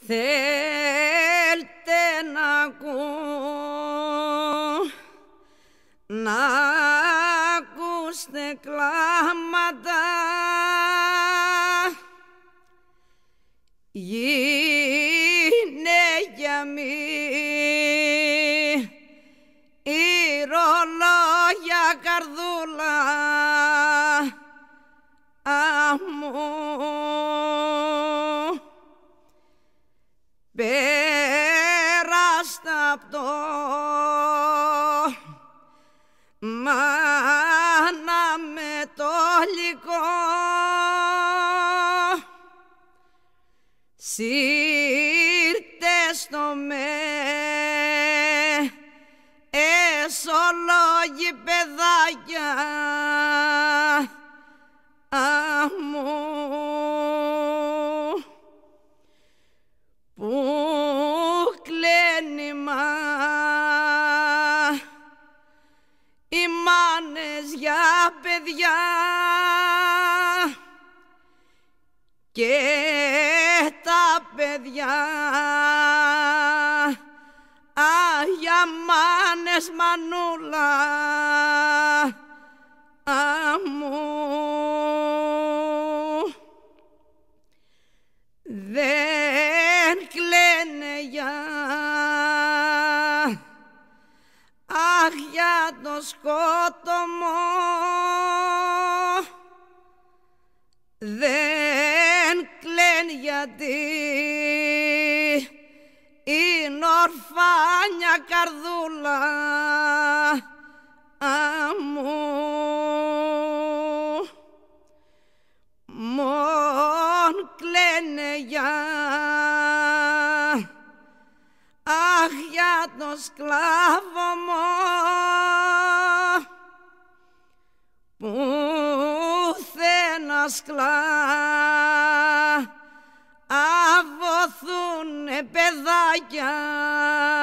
Θέλτε να ακούστε κλάματα, γυναίκια μη ηρολόγια καρδούλα μου. Πέραστα απ' το μάνα με το λυκό, σύρτε στο με εσολόγοι παιδάκια μου, που κλαίνει οι μάνες για παιδιά και τα παιδιά για μάνες μανούλα μου. Δεν κλαίνε για το σκότωμο, δεν κλαίνε γιατί είναι ορφάνια καρδούλα μου. Μον κλαίνε για το σκλάβο μου πουθενά σκλαβωθούνε παιδάκια